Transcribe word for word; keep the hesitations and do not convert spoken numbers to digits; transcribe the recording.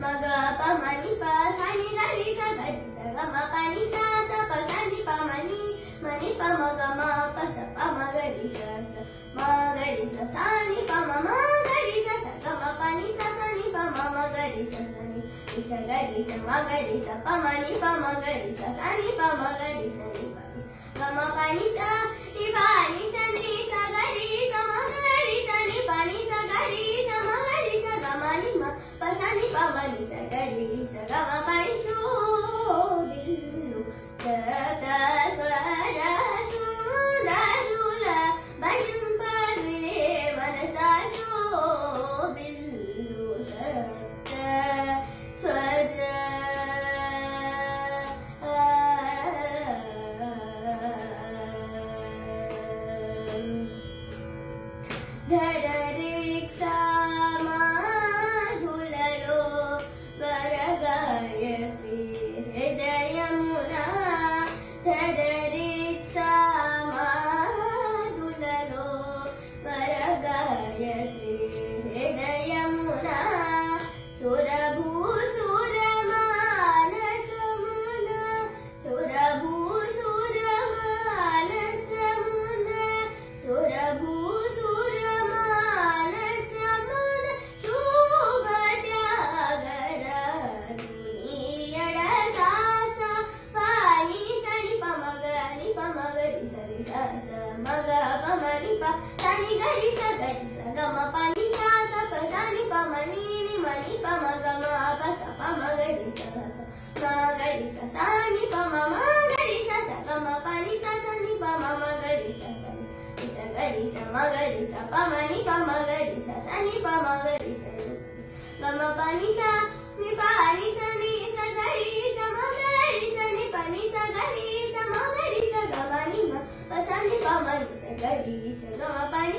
maga pa mani pa sa ni ga ri sa ga ri sa ga ma pa ni sa sa pa sa ni pa mani mani pa ma ga ma pa sa pa ma ga ri sa sa ma ga ri sa sa ni pa ma ma ga ri sa sa ga ma pa ni sa sa ni pa ma ma ga ri sa sa ni ri sa ga ri sa ma ga ri sa pa ma ni pa ma ga ri sa sa ni pa ma ga ri sa ni pa ga ma pa ni sa ni pa ni sa ni sa ga ri sa ma ga ri sa ni pa ni sa ga ri sa ma ga ri sa ga ma ni ma pa sa ni pa ma ni sa ga ri sa ga ma pa ni shu billu sata swara sundarula bajumpadre manasa shu billu sata swara ధరరిక్సా మాధులలో వరగాయత్రి హృదయమునా ధరరిక్సా మాధులలో వరగాయత్రి హృదయమునా సురభూ సురమానసమున సురభూ సురమానసమున సురభూ maga pa mani pa sa ni ga ri sa ga ri sa ga ma pa ni sa sa pa sa ni pa ma ni ni ma ni pa ma ga ma pa sa pa ma ga ri sa sa ma ga ri sa sa ni pa ma ma ga ri sa sa ga ma pa ni sa sa ni pa ma ma ga ri sa sa ni ri sa ga ri sa ma ga ri sa pa ma ni pa ma ga ri sa sa ni pa ma ga ri sa ga ma pa ni sa ni pa ni sa ni sa ga ri sa ma ga ri sa ni pa ni sa ga ri sa ma ga ri sa ga ma ni ma pa sa ni pa ma ni sa ga ri sa ga ma pa